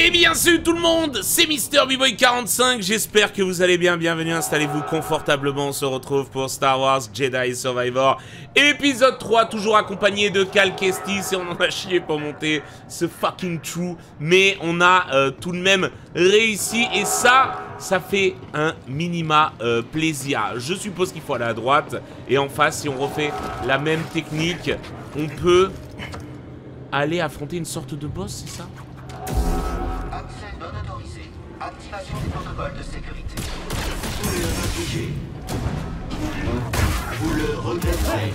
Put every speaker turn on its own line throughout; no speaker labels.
Eh bien salut tout le monde, c'est MrBboy45, j'espère que vous allez bien, bienvenue, installez-vous confortablement, on se retrouve pour Star Wars Jedi Survivor, épisode 3, toujours accompagné de Cal Kestis, et on en a chié pour monter ce fucking trou, mais on a tout de même réussi, et ça fait un minima plaisir. Je suppose qu'il faut aller à droite, et en face, si on refait la même technique, on peut aller affronter une sorte de boss, c'est ça ?
Accès non autorisé. Activation des protocoles de sécurité. Vous le infligez. Vous le regretterez.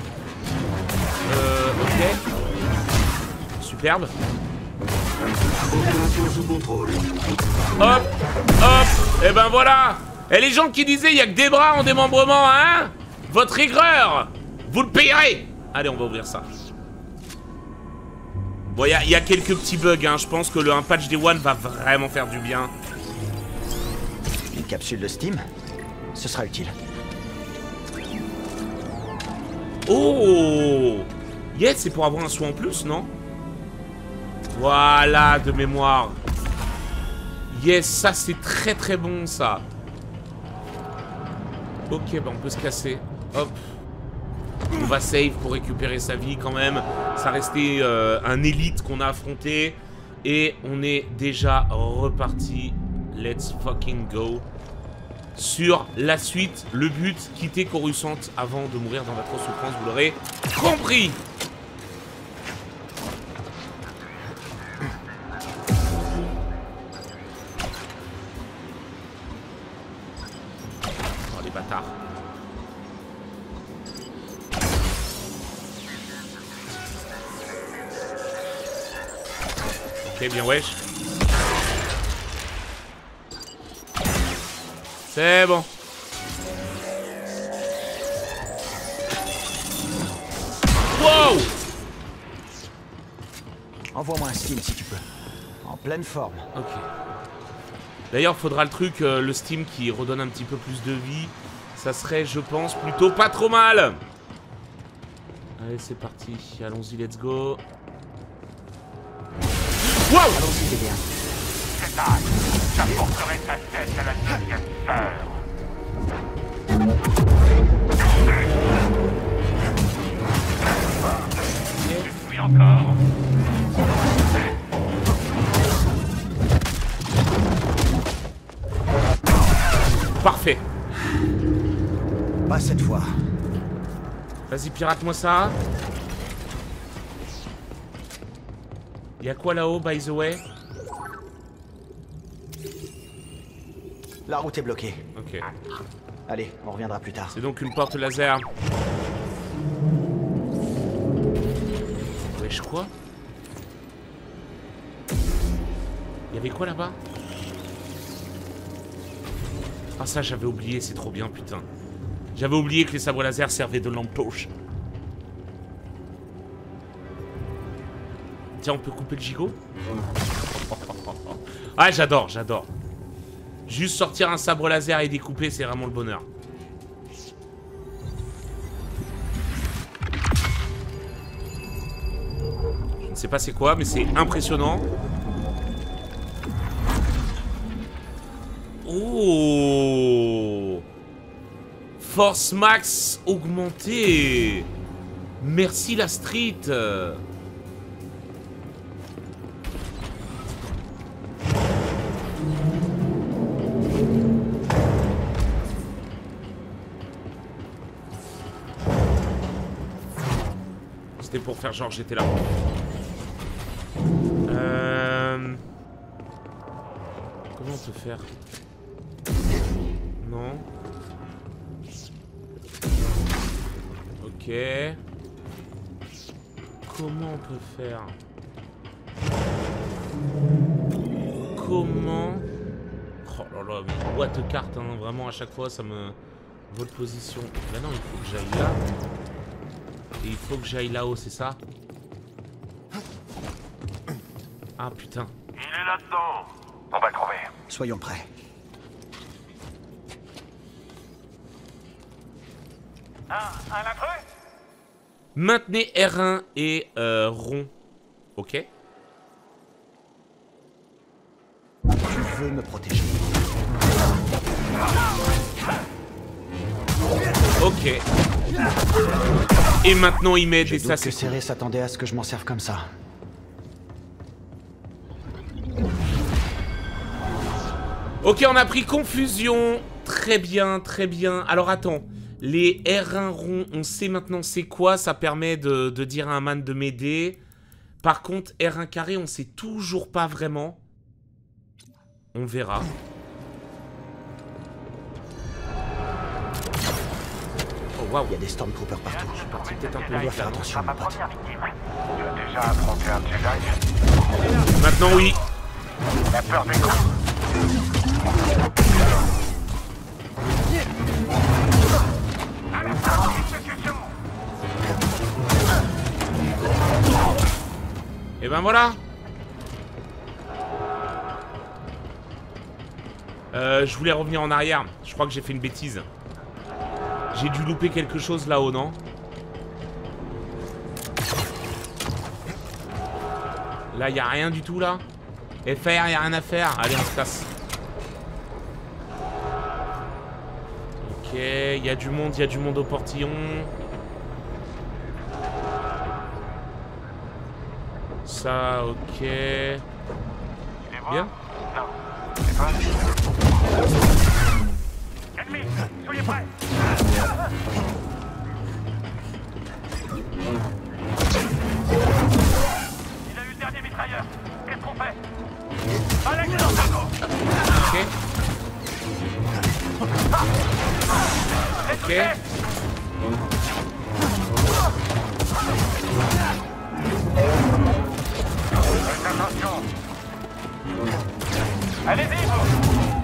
Ok. Superbe.
Opération sous contrôle.
Hop, hop. Et ben voilà. Et les gens qui disaient il y a que des bras en démembrement, hein? Votre aigreur, vous le payerez. Allez, on va ouvrir ça. Bon, il y a quelques petits bugs, hein. Je pense que un patch Day One va vraiment faire du bien.
Une capsule de Steam, ce sera utile.
Oh! Yes, c'est pour avoir un soin en plus, non? Voilà, de mémoire. Yes, ça c'est très très bon, ça. Ok, bah on peut se casser. Hop. On va save pour récupérer sa vie quand même. Ça restait un élite qu'on a affronté. Et on est déjà reparti. Let's fucking go. Sur la suite, le but, quitter Coruscant avant de mourir dans votre souffrance, vous l'aurez compris. Oh les bâtards. Ok, bien wesh. C'est bon. Wow!
Envoie-moi un Steam si tu peux. En pleine forme.
Ok. D'ailleurs, faudra le truc, le Steam qui redonne un petit peu plus de vie. Ça serait, je pense, plutôt pas trop mal. Allez, c'est parti. Allons-y, let's go. Wow!
Allons-y, c'est bien.
Cet âge, j'apporterai ta tête à la deuxième sœur. Je suis encore.
Parfait.
Pas cette fois.
Vas-y, pirate-moi ça. Y'a quoi là-haut, by the way?
La route est bloquée.
Ok.
Allez, on reviendra plus tard.
C'est donc une porte laser. Wesh, quoi? Y'avait quoi là-bas? Ah ça, j'avais oublié, c'est trop bien, putain. J'avais oublié que les sabres laser servaient de lampe torche. Tiens, on peut couper le gigot? Ah, j'adore, j'adore. Juste sortir un sabre laser et découper, c'est vraiment le bonheur. Je ne sais pas c'est quoi, mais c'est impressionnant. Oh! Force max augmentée. Merci la street. C'était pour faire genre j'étais là. Comment on peut faire? Non. Ok. Comment on peut faire? Comment? Oh là là, mais boîte de cartes, hein, vraiment à chaque fois ça me... Votre position. Bah non, il faut que j'aille là. Et il faut que j'aille là-haut, c'est ça? Ah putain.
Il est là-dedans. On va le trouver.
Soyons prêts.
Un intrus?
Maintenez R1 et rond. Ok.
veux me protéger.
Ok. Et maintenant il m'aide et ça c'est...
Serré s'attendait à ce que je m'en serve comme ça.
Ok, on a pris confusion. Très bien, très bien. Alors attends, les R1 ronds, on sait maintenant c'est quoi. Ça permet de dire à un man de m'aider. Par contre, R1 carré, on sait toujours pas vraiment. On verra. Oh waouh,
il y a des Stormtroopers partout.
Je suis parti peut-être un peu
On doit
vite
faire
là, non?
attention, mon pote.
Tu as déjà affronté un Jedi?
Maintenant oui.
La peur des coups.
Et ben voilà. Je voulais revenir en arrière. Je crois que j'ai fait une bêtise. J'ai dû louper quelque chose là-haut, non? Là, y a rien du tout, là. FR, y a rien à faire. Allez, on se casse. Ok, y a du monde au portillon. Ça, ok. Bien.
Non, c'est pas. Ennemis, soyez prêts. Il a eu le dernier mitrailleur. Qu'est-ce qu'on fait? À l'excellent cargo.
Ok. Ok.
Faites attention. Allez-y, vous.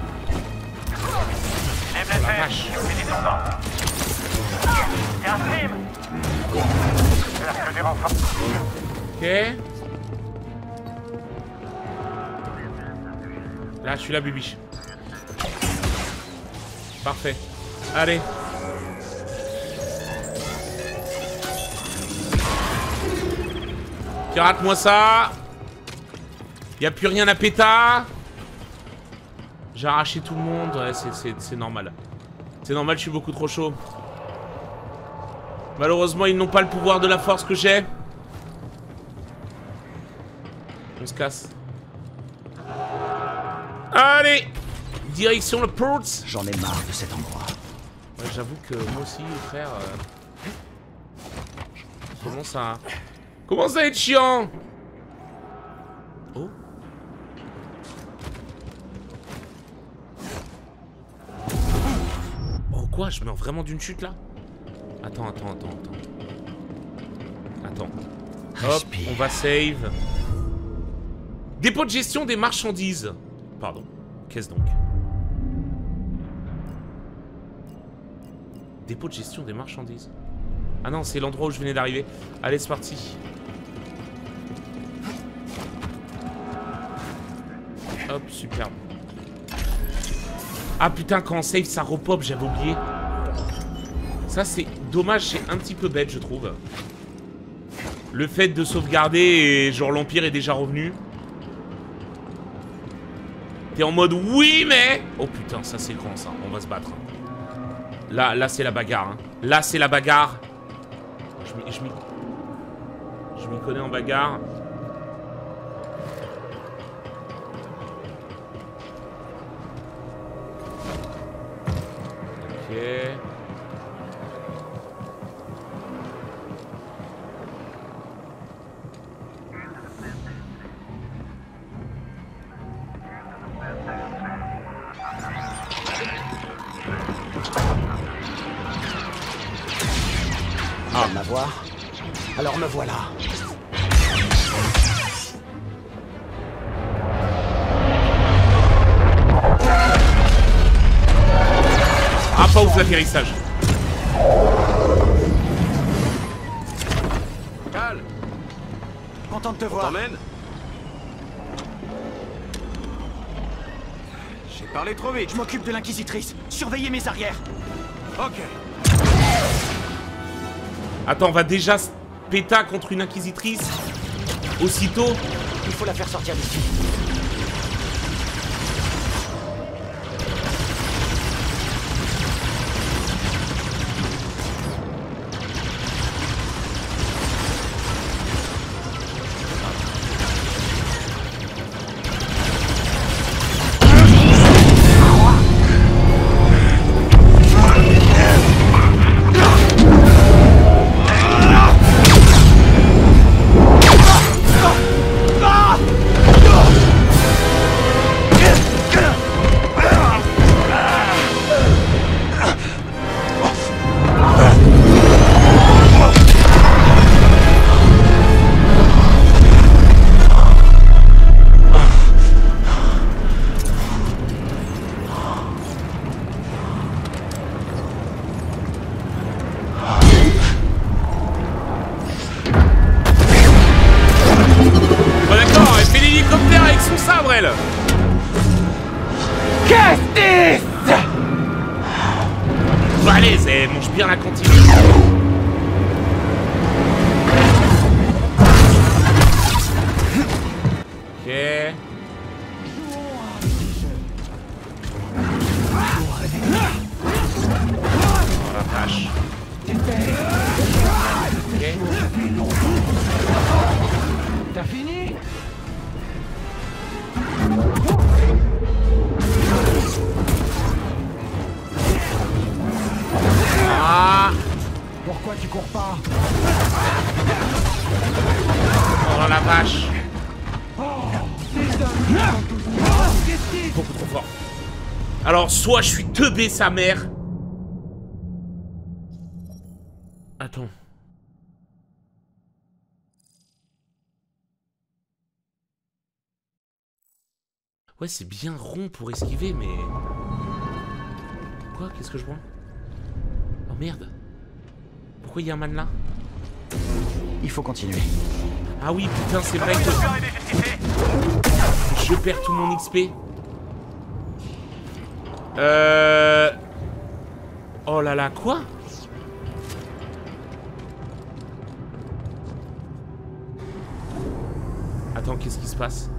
Il est blessé. Finis ton temps. Il y a un stream. J'espère que des renforts.
Ok. Là, je suis là, Bibiche. Parfait. Allez. Pirate-moi ça. Y a plus rien à péta. J'ai arraché tout le monde. Ouais, c'est normal. C'est normal, je suis beaucoup trop chaud. Malheureusement, ils n'ont pas le pouvoir de la force que j'ai. On se casse. Allez. Direction le port.
J'en ai marre de cet endroit.
Ouais, j'avoue que moi aussi, frère... Commence à être chiant. Oh. Oh quoi? Je meurs vraiment d'une chute là? Attends. Hop,
Respire.
on va save. Dépôt de gestion des marchandises. Pardon. Qu'est-ce donc? Dépôt de gestion des marchandises. Ah non, c'est l'endroit où je venais d'arriver. Allez, c'est parti. Hop, superbe. Ah putain, quand on save, ça repop, j'avais oublié. Ça, c'est dommage, c'est un petit peu bête, je trouve. Le fait de sauvegarder et genre l'Empire est déjà revenu. T'es en mode oui, mais... Oh putain, ça c'est grand, ça. On va se battre. Là c'est la bagarre. Hein. Là, c'est la bagarre. Je m'y connais en bagarre. Ok.
Ah, m'avoir. Alors me voilà.
Ah, pas ouf l'atterrissage.
Cal,
Content de te
on
voir.
t'emmène? J'ai parlé trop vite.
Je m'occupe de l'Inquisitrice. Surveillez mes arrières.
Ok.
Attends, on va déjà se péta contre une inquisitrice. Aussitôt.
Il faut la faire sortir d'ici.
elle.
Kestis!
Bah allez, mange bien la cantine. Ok. Oh la vache. Ok.
T'as fini?
Ah.
Pourquoi tu cours pas?
Oh la vache.
Tes amis sont tous Kestis!
Beaucoup trop fort. Alors, soit je suis teubé sa mère. Attends. Ouais, c'est bien rond pour esquiver, mais... Quoi? Qu'est-ce que je vois? Oh merde. Pourquoi il y a un man là?
Il faut continuer.
Ah oui, putain, c'est vrai que... Je perds tout mon XP. Oh là là, quoi? Attends, qu'est-ce qui se passe?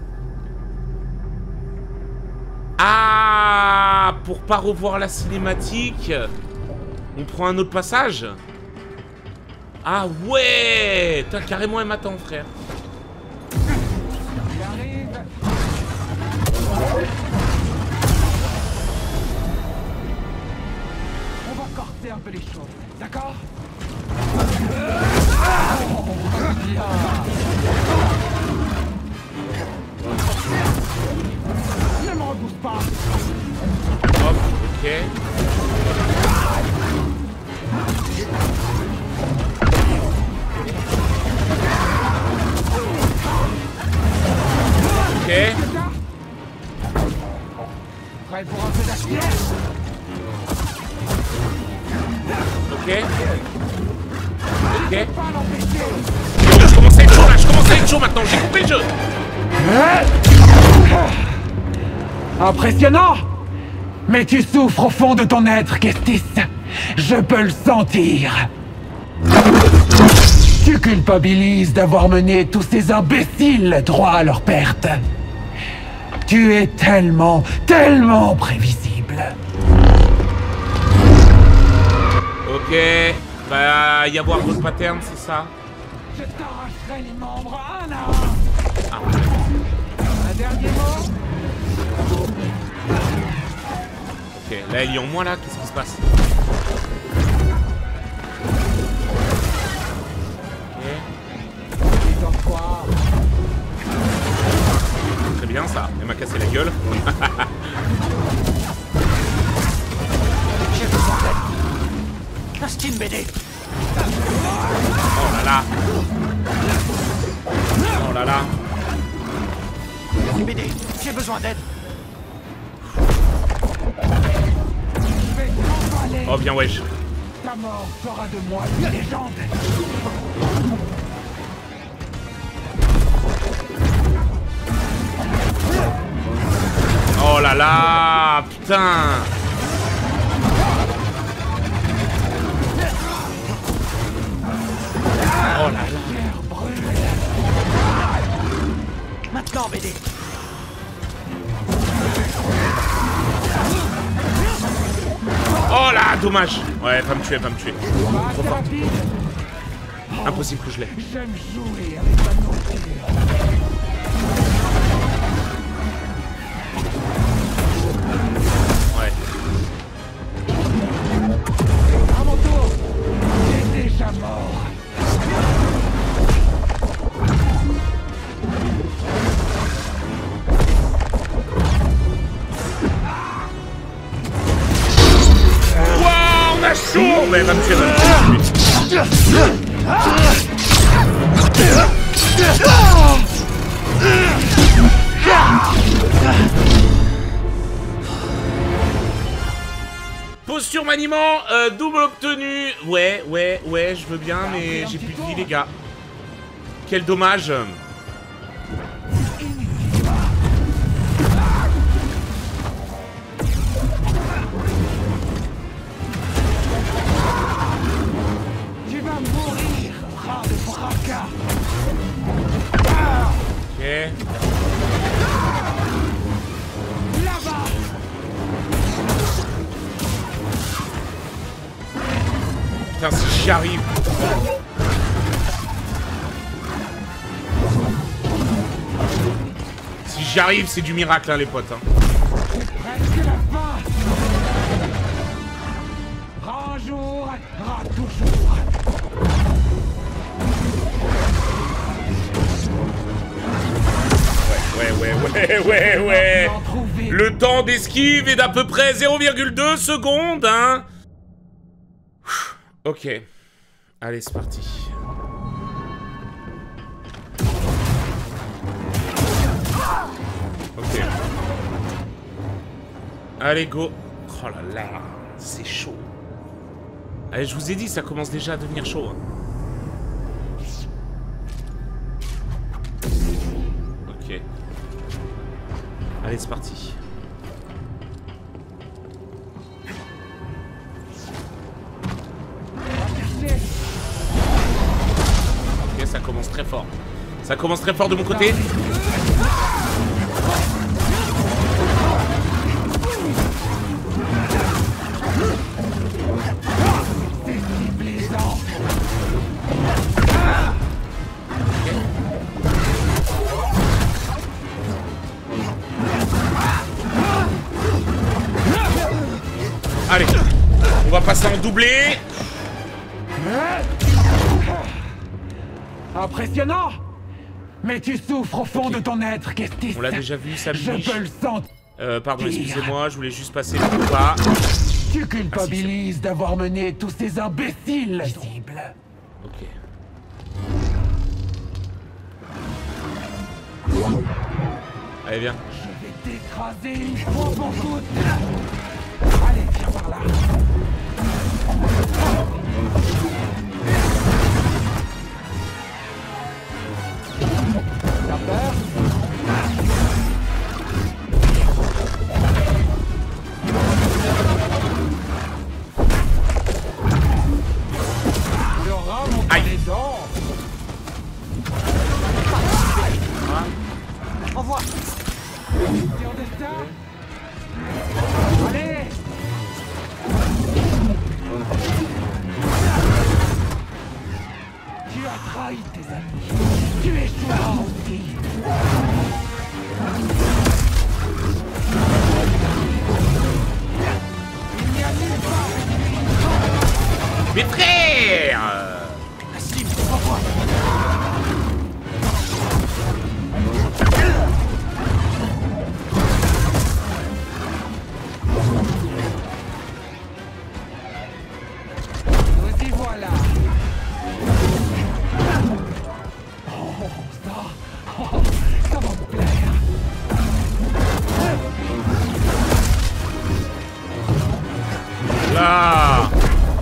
Ah, pour pas revoir la cinématique, on prend un autre passage? Ah ouais! Putain, carrément, elle m'attend, frère.
J'arrive! On va corser un peu les choses, d'accord? Ne me repousse pas!
Hop, ok. Ok.
Prêt pour un peu d'action?
Ok. Ok.
Pas l'empêcher!
Je commence à être chaud là, je commence à être chaud maintenant, j'ai compris le jeu.
Impressionnant! Mais tu souffres au fond de ton être, Kestis. Je peux le sentir. Tu culpabilises d'avoir mené tous ces imbéciles droit à leur perte. Tu es tellement, tellement prévisible.
Ok. Bah, y avoir d'autres patterns, c'est ça?
Je t'arracherai les membres un à un.
Ah.
Un dernier mot?
Ok, là, il y a en moi là, qu'est-ce qui se passe?
Détends-toi.
Très bien ça, elle m'a cassé la gueule.
J'ai besoin d'aide. Un Steam BD.
Oh là là. Oh là là.
Steam BD, j'ai besoin d'aide.
Je vais t'emballer.
Oh bien wesh.
Ta mort fera de moi une légende.
Oh là là. Putain. Oh là là.
Maintenant, BD.
Oh là, dommage. Ouais, va me tuer, va me tuer.
Pas assez rapide.
Impossible que je l'ai.
J'aime jouer avec ma nourriture.
Ouais.
À mon tour. T'es déjà mort.
Wow, on a chaud. Ouais, va me tuer, va me tuer. Posture maniement, double obtenu. Ouais, je veux bien, mais j'ai plus de vie, les gars. Quel dommage. ouais. Putain, si j'y arrive. Si j'y arrive, c'est du miracle, hein, les potes. Hein.
Presque la fin. Rends jour, rends toujours.
Ouais. Le temps d'esquive est d'à peu près 0,2 secondes, hein. Ok. Allez, c'est parti. Ok. Allez, go. Oh là là, c'est chaud. Allez, je vous ai dit, ça commence déjà à devenir chaud. Hein. Ok. Allez, c'est parti. Ok, ça commence très fort. Ça commence très fort de mon côté. Allez, on va passer en doublé.
Impressionnant. Mais tu souffres au fond de ton être, Kestis.
On l'a déjà vu, ça
Je
biche.
peux le sentir.
Pardon, excusez-moi, je voulais juste passer le pas.
Tu culpabilises d'avoir mené tous ces imbéciles visibles.
Ok. Allez, viens.
Je vais t'écraser une fois pour toutes. Allez, viens par là. T'as peur? Le rat monte les dents. Au revoir. T'es en destin? Allez! Tu as trahi tes amis. Tu échoueras aussi. Il n'y a nulle part.
Mes frères!
Sim, au revoir. Nous y voilà. Ça va me plaire.
Là!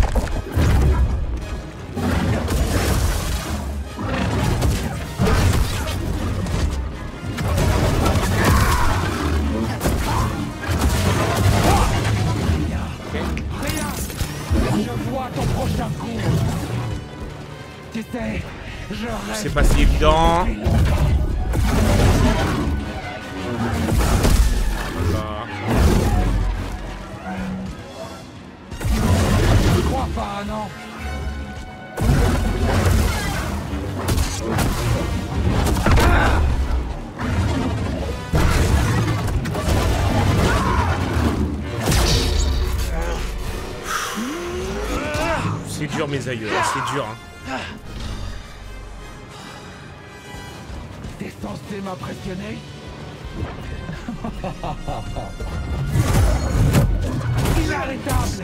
Je vois ton prochain coup. Tu sais, je reste.
C'est pas si évident.
Je crois pas, non.
C'est dur, mes aïeux, c'est dur. Hein.
T'es censé m'impressionner? Inarrêtable!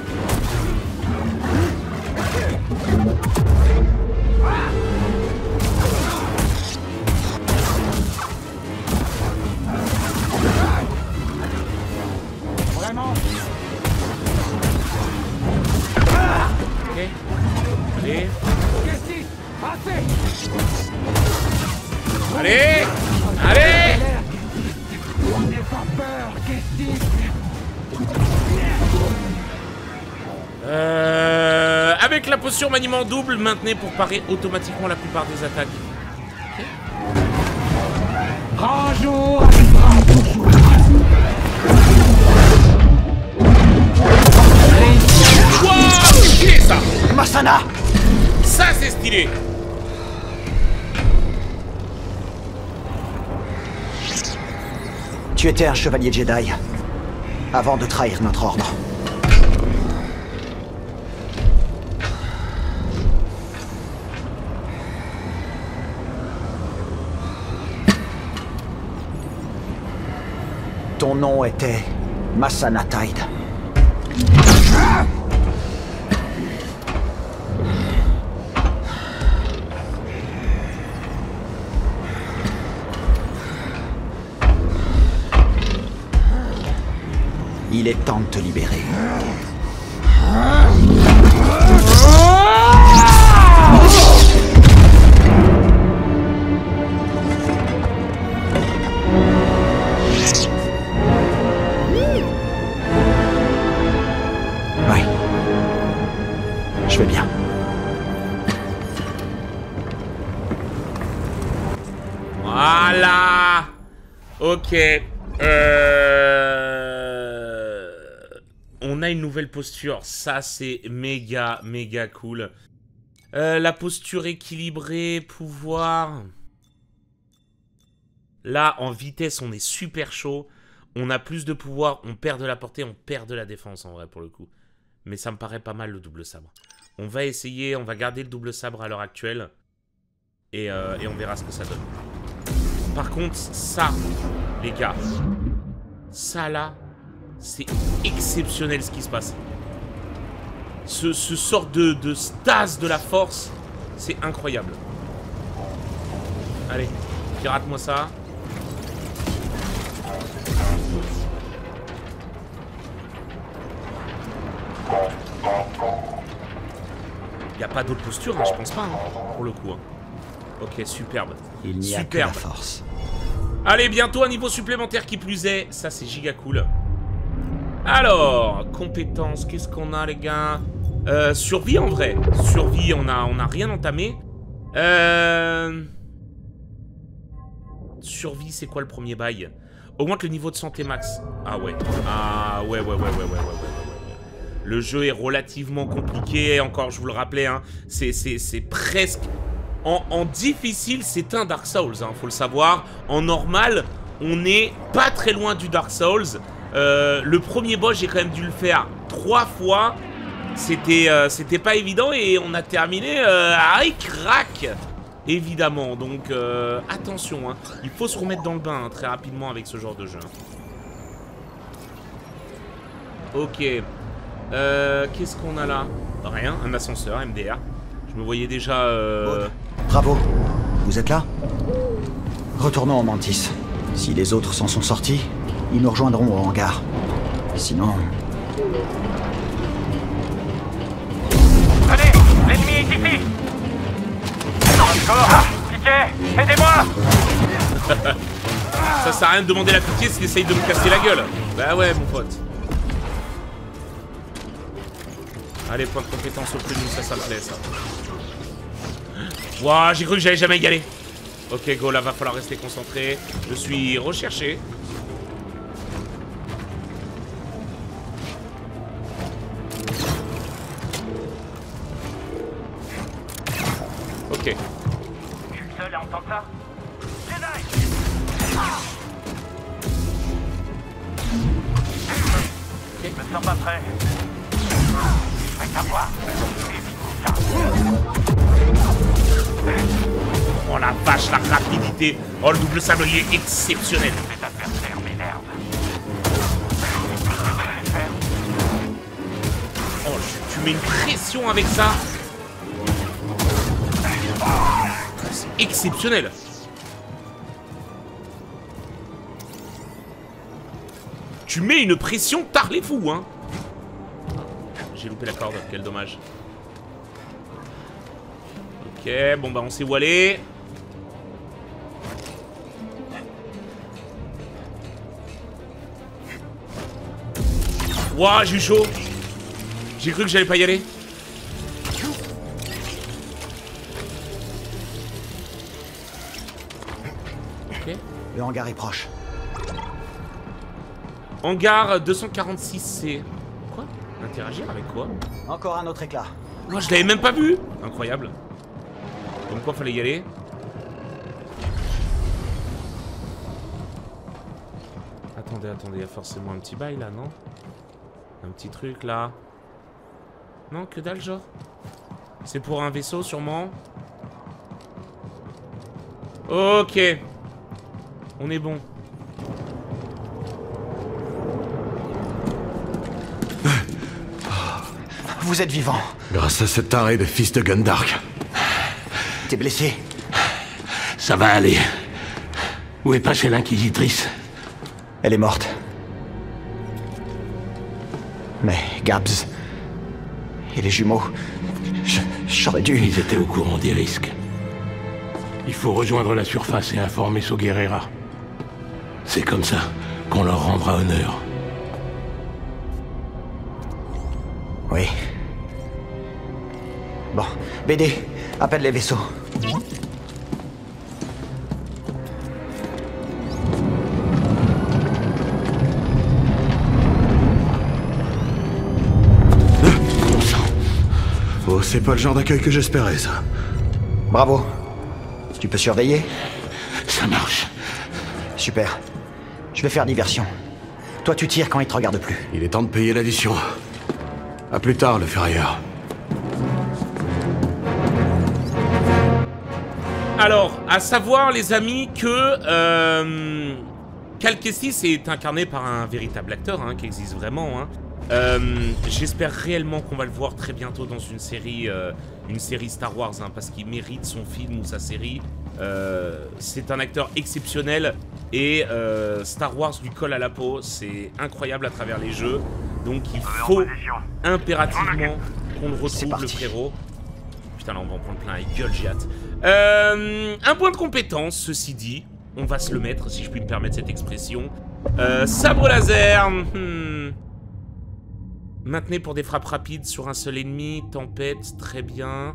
Vraiment?
Ok. Allez.
Kestis, assez!
Allez! Allez!
N'aie pas peur, Kestis!
Avec la potion maniement double, maintenez pour parer automatiquement la plupart des attaques.
Grand jour arrivera toujours.
Wouah, c'est stylé ça.
Masana!
Ça c'est stylé.
Tu étais un chevalier Jedi avant de trahir notre ordre. Ton nom était Masana Tide. Il est temps de te libérer. Ouais. Je vais bien.
Voilà. Ok. On a une nouvelle posture. Ça, c'est méga, méga cool. La posture équilibrée, pouvoir. Là, en vitesse, on est super chaud. On a plus de pouvoir, on perd de la portée, on perd de la défense, en vrai, pour le coup. Mais ça me paraît pas mal, le double sabre. On va essayer, on va garder le double sabre à l'heure actuelle. Et on verra ce que ça donne. Par contre, ça, les gars, ça là, c'est exceptionnel ce qui se passe. Ce sort de stase de la force, c'est incroyable. Allez, pirate-moi ça. Il n'y a pas d'autre posture, hein, je pense pas, hein, pour le coup. Hein. Ok, superbe.
Il n'y a que la force.
Allez, bientôt un niveau supplémentaire qui plus est. Ça, c'est giga cool. Alors, compétences, qu'est-ce qu'on a, les gars? Survie, en vrai. Survie, on a rien entamé. Survie, c'est quoi le premier bail? Augmente le niveau de santé max. Ah ouais. Ah ouais. Le jeu est relativement compliqué. Encore, je vous le rappelais, hein, c'est presque... En difficile, c'est un Dark Souls, hein, faut le savoir. En normal, on n'est pas très loin du Dark Souls. Le premier boss, j'ai quand même dû le faire 3 fois. C'était pas évident et on a terminé à crack, évidemment. Donc, attention, hein, il faut se remettre dans le bain hein, très rapidement avec ce genre de jeu. Ok. Qu'est-ce qu'on a là? Rien, un ascenseur, MDR. Je me voyais déjà...
Bravo. Vous êtes là? Retournons en Mantis. Si les autres s'en sont sortis, ils nous rejoindront au hangar. Sinon...
Allez, l'ennemi est ici. Encore. Pitié, aidez-moi.
Ça sert à rien de demander la pitié s'il essaye de me casser la gueule. Bah ouais, mon pote. Allez, point de compétence auprès de nous, ça me plaît, ça. Wouah, j'ai cru que j'allais jamais y aller. Ok, go, là, va falloir rester concentré. Je suis recherché. Ok.
Je suis le seul à entendre ça. Jedi. Je me sens pas prêt.
Oh la vache, la rapidité. Oh, le double sabre, il est exceptionnel.
Cet adversaire m'énerve.
Oh, tu mets une pression avec ça. C'est exceptionnel. Tu mets une pression, tard les fous, hein. J'ai loupé la corde, quel dommage. Ok, bon bah on sait où aller. Wouah, j'ai eu chaud. J'ai cru que j'allais pas y aller. Ok.
Le hangar est proche.
Hangar 246C. Quoi? Interagir avec quoi?
Encore un autre éclat.
Moi, je l'avais même pas vu. Incroyable. Comme quoi, fallait y aller. Attendez, attendez, il y a forcément un petit bail là, non? Un petit truc là. Non, que dalle, genre. C'est pour un vaisseau, sûrement. Ok. On est bon.
Vous êtes vivant.
Grâce à cette tarée de fils de Gundark.
T'es blessé?
Ça va aller. Où est passée l'Inquisitrice?
Elle est morte. Mais Gabs et les jumeaux, j'aurais dû...
Ils étaient au courant des risques. Il faut rejoindre la surface et informer Soguerera. C'est comme ça qu'on leur rendra honneur.
Oui. Bon, BD, appelle les vaisseaux.
Oh, c'est pas le genre d'accueil que j'espérais, ça.
Bravo. Tu peux surveiller?
Ça marche.
Super. Je vais faire diversion. Toi, tu tires quand il te regarde plus.
Il est temps de payer l'addition. À plus tard, le ferrailleur.
Alors, à savoir, les amis, que Cal Kestis est incarné par un véritable acteur, hein, qui existe vraiment. Hein. J'espère réellement qu'on va le voir très bientôt dans une série Star Wars, hein, parce qu'il mérite son film ou sa série. C'est un acteur exceptionnel et Star Wars lui colle à la peau. C'est incroyable à travers les jeux. Donc il faut impérativement qu'on le retrouve, le frérot. Putain, là on va en prendre plein la gueule, j'ai hâte. Un point de compétence, ceci dit. On va se le mettre, si je puis me permettre cette expression. Sabre laser. Maintenez pour des frappes rapides sur un seul ennemi. Tempête, très bien.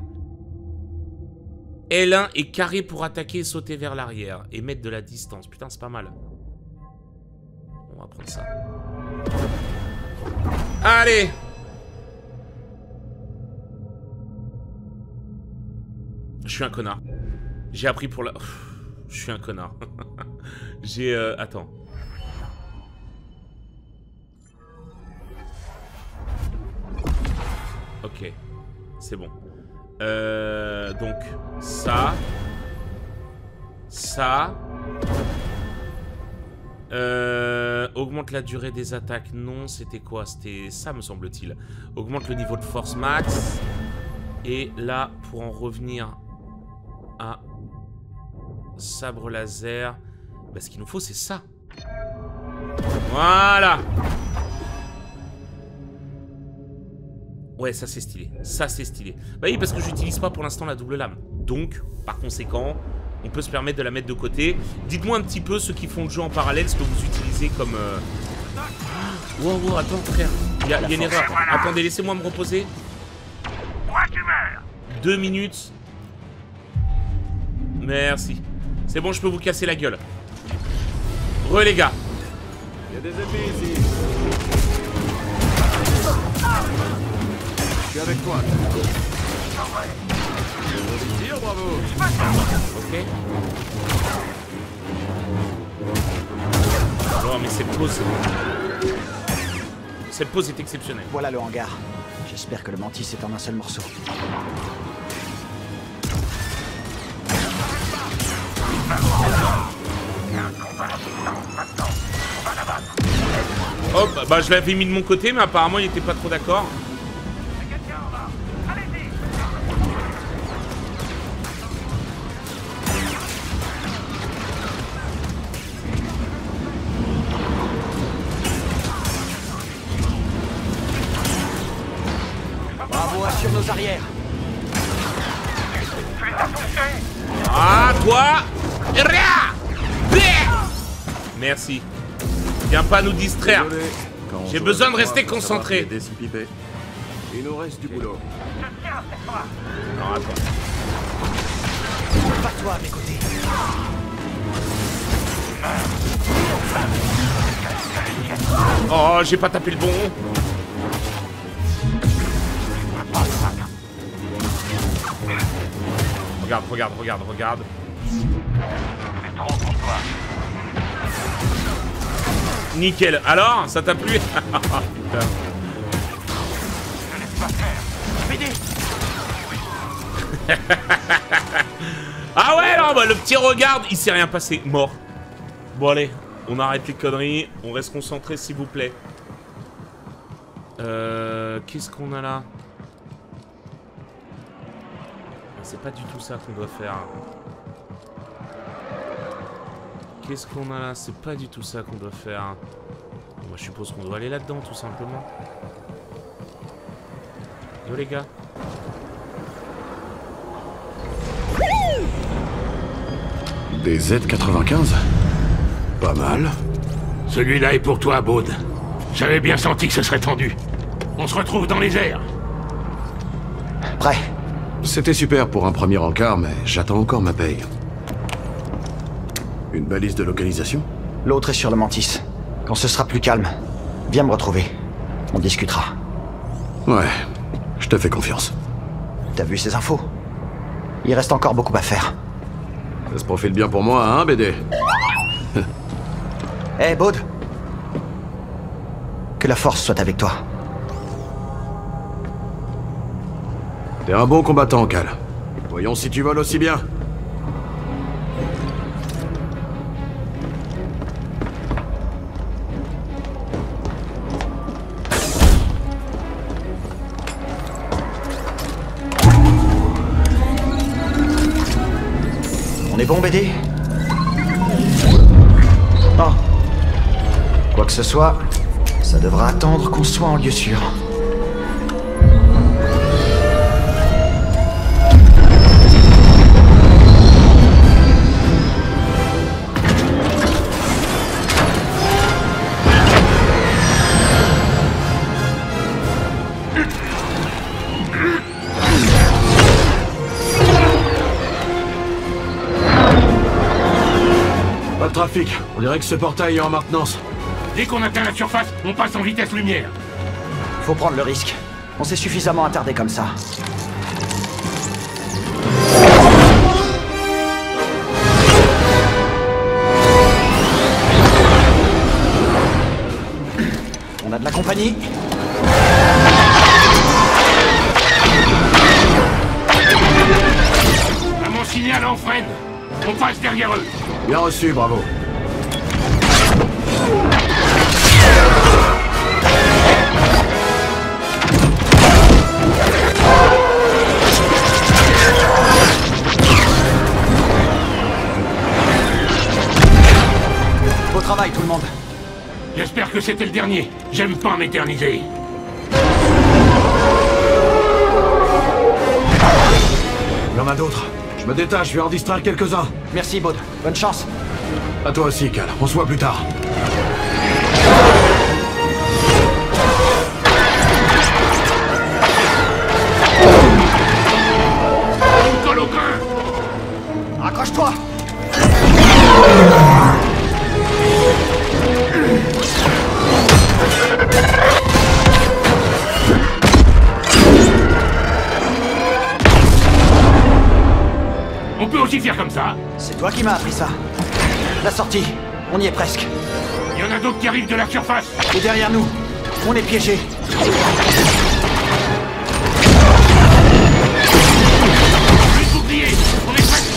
L1 est carré pour attaquer et sauter vers l'arrière. Et mettre de la distance. Putain, c'est pas mal. On va prendre ça. Allez! Je suis un connard. J'ai appris pour la... Je suis un connard. J'ai... Attends. Ok. C'est bon. Donc, ça. Ça. Augmente la durée des attaques. Non, c'était quoi? C'était ça, me semble-t-il. Augmente le niveau de force max. Et là, pour en revenir à sabre laser, bah, ce qu'il nous faut, c'est ça. Voilà. Ouais, ça c'est stylé. Ça c'est stylé. Bah oui, parce que j'utilise pas pour l'instant la double lame. Donc, par conséquent, on peut se permettre de la mettre de côté. Dites-moi un petit peu ceux qui font le jeu en parallèle, ce que vous utilisez comme... Wow, wow, attends frère. Il y a une erreur. Attendez, laissez-moi me reposer. 2 minutes. Merci. C'est bon, je peux vous casser la gueule. Re les gars.
Il y a des ennemis ici. Je suis avec toi. Tire, bravo.
Ok. Non, mais cette pause... Cette pause est exceptionnelle.
Voilà le hangar. J'espère que le mantis est en un seul morceau.
Hop, bah je l'avais mis de mon côté, mais apparemment il était pas trop d'accord.
Bravo, assure nos arrières.
Ah, toi! Merci. Viens pas nous distraire. J'ai besoin de rester concentré.
Il nous reste du boulot.
Non, attends.
Pas toi à mes côtés.
Oh, j'ai pas tapé le bon. Regarde, regarde, regarde, regarde.
C'est trop pour toi.
Nickel. Alors, ça t'a plu? Putain.
Je laisse pas faire. BD.
Ah ouais, non, bah le petit regarde, il s'est rien passé. Mort. Bon, allez, on arrête les conneries. On reste concentré, s'il vous plaît. Qu'est-ce qu'on a là? C'est pas du tout ça qu'on doit faire. Qu'est-ce qu'on a là? C'est pas du tout ça qu'on doit faire. Bon, moi, je suppose qu'on doit aller là-dedans, tout simplement. Yo, les gars.
Des Z95? Pas mal.
Celui-là est pour toi, Baud. J'avais bien senti que ce serait tendu. On se retrouve dans les airs.
Prêt.
C'était super pour un premier encart, mais j'attends encore ma paye. Une balise de localisation?
L'autre est sur le Mantis. Quand ce sera plus calme, viens me retrouver. On discutera.
Ouais, je te fais confiance.
T'as vu ces infos? Il reste encore beaucoup à faire.
Ça se profile bien pour moi, hein, BD?
Hé, Baud. Que la force soit avec toi.
T'es un bon combattant, Cal. Voyons si tu voles aussi bien.
On est bon, BD? Bon. Quoi que ce soit, ça devra attendre qu'on soit en lieu sûr.
Pas de trafic. On dirait que ce portail est en maintenance.
Dès qu'on atteint la surface, on passe en vitesse lumière.
Faut prendre le risque. On s'est suffisamment attardé comme ça. On a de la compagnie.
À mon signal, on freine. On passe derrière eux.
Bien reçu, bravo.
Beau travail, tout le monde.
J'espère que c'était le dernier. J'aime pas m'éterniser.
Il y en a d'autres. Je me détache, je vais en distraire quelques-uns.
Merci, Baud. Bonne chance.
À toi aussi, Cal. On se voit plus tard.
On colle au grain.
Accroche-toi.
On peut aussi faire comme ça.
C'est toi qui m'as appris ça. La sortie. On y est presque.
Il y en a d'autres qui arrivent de la surface.
Et derrière nous. On est piégés.
Plus bouclier. On est presque.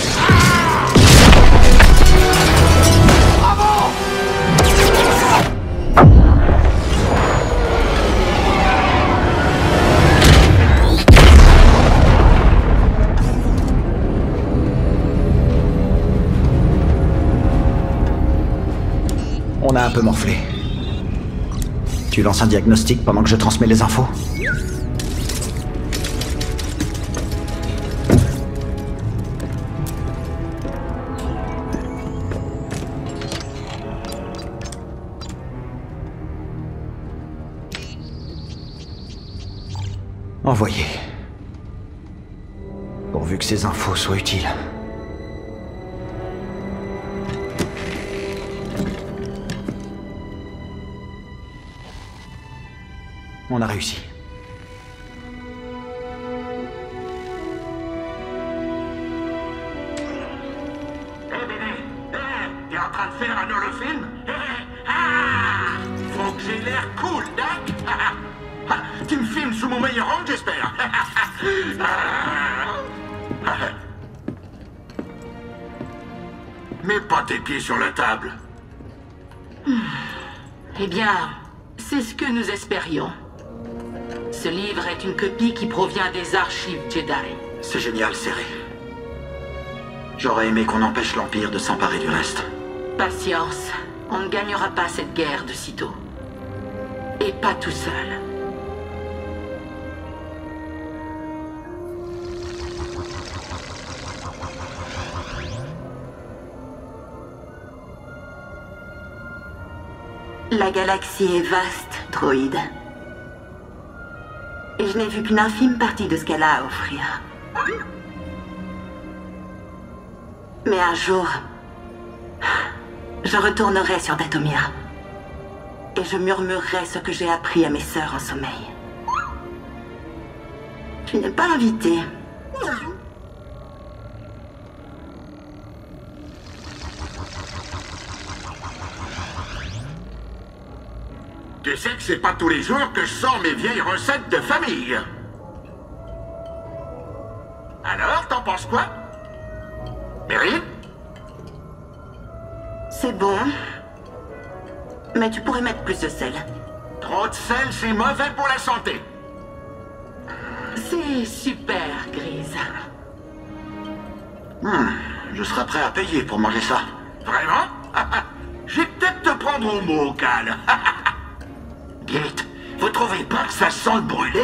On a un peu morflé. Tu lances un diagnostic pendant que je transmets les infos? Envoyé. Pourvu que ces infos soient utiles. On a réussi.
T'es en train de faire un holofilm? Faut que j'ai l'air cool, Doc. Tu me filmes sous mon meilleur angle, j'espère. Mets pas tes pieds sur la table.
Eh bien, c'est ce que nous espérions. Ce livre est une copie qui provient des archives Jedi.
C'est génial, Serré. J'aurais aimé qu'on empêche l'Empire de s'emparer du reste.
Patience, on ne gagnera pas cette guerre de sitôt. Et pas tout seul.
La galaxie est vaste, droïde. Et je n'ai vu qu'une infime partie de ce qu'elle a à offrir. Mais un jour, je retournerai sur Dathomir. Et je murmurerai ce que j'ai appris à mes sœurs en sommeil. Tu n'es pas invité.
Tu sais que c'est pas tous les jours que je sors mes vieilles recettes de famille. Alors, t'en penses quoi? Mérine?
C'est bon. Mais tu pourrais mettre plus de sel.
Trop de sel, c'est mauvais pour la santé.
C'est super, Grise.
Je serais prêt à payer pour manger ça.
Vraiment? Je vais peut-être te prendre au mot, Cal. Vite, vous trouvez pas que ça sent le brûlé?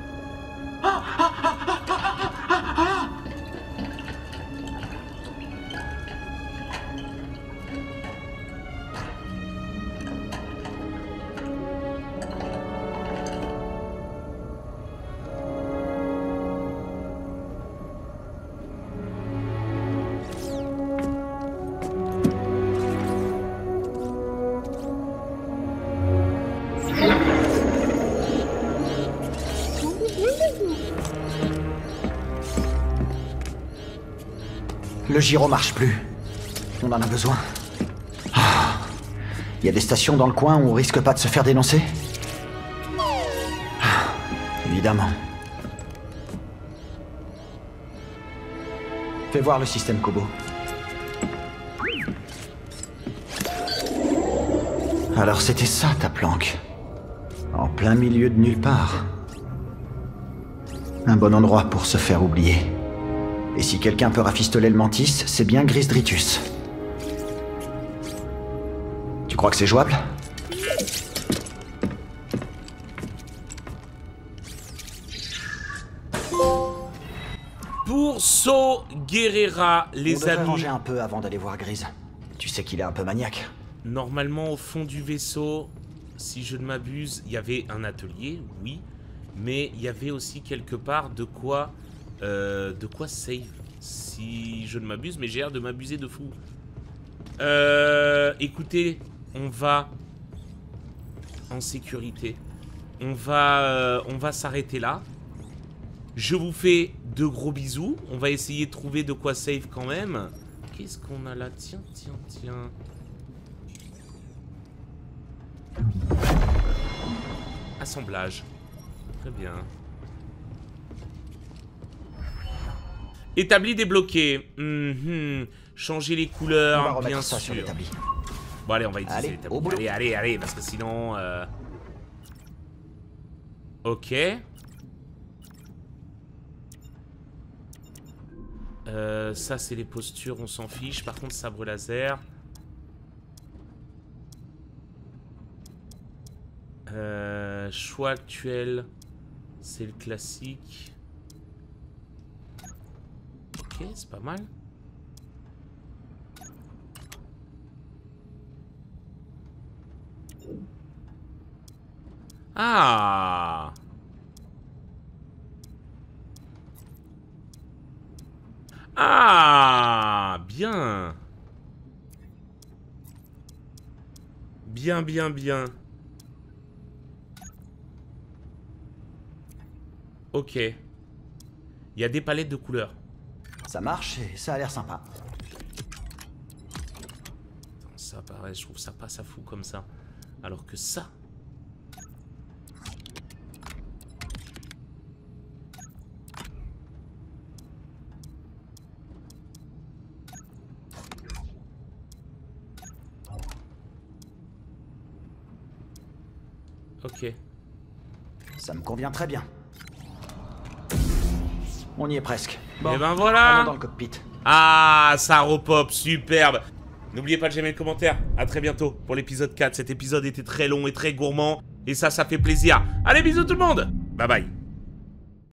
Le gyro marche plus. On en a besoin. Il y a des stations dans le coin où on risque pas de se faire dénoncer? Évidemment. Fais voir le système Kobo. Alors c'était ça ta planque. En plein milieu de nulle part. Un bon endroit pour se faire oublier. Et si quelqu'un peut rafistoler le mantis, c'est bien Gris Dritus. Tu crois que c'est jouable?
Pour Saw Gerrera, les
On devrait
amis.
ranger un peu avant d'aller voir Grise. Tu sais qu'il est un peu maniaque.
Normalement, au fond du vaisseau, si je ne m'abuse, il y avait un atelier, oui. Mais il y avait aussi quelque part de quoi save. Si je ne m'abuse, mais j'ai l'air de m'abuser de fou. Écoutez, on va en sécurité. On va s'arrêter là. Je vous fais de gros bisous. On va essayer de trouver de quoi save quand même. Qu'est-ce qu'on a là? Tiens. Assemblage. Très bien. Établi, débloqué. Changer les couleurs, bien
ça
sûr.
sur l'établi.
Bon, allez, on va utiliser
Allez,
l'établi.
au boulot.
Allez, parce que sinon... Ok. Ça, c'est les postures, on s'en fiche. Par contre, sabre laser. Choix actuel, c'est le classique. Ok, c'est pas mal. Ah! Ah! Bien! Bien. Ok. Il y a des palettes de couleurs.
Ça marche et ça a l'air sympa.
Ça pareil, je trouve ça pas ça fou comme ça. Alors que ça... Ok.
Ça me convient très bien. On y est presque. Bon,
et ben voilà.
allons dans le cockpit.
Ah, ça repop, superbe. N'oubliez pas de j'aimer le commentaire. À très bientôt pour l'épisode 4. Cet épisode était très long et très gourmand. Et ça fait plaisir. Allez, bisous tout le monde. Bye bye.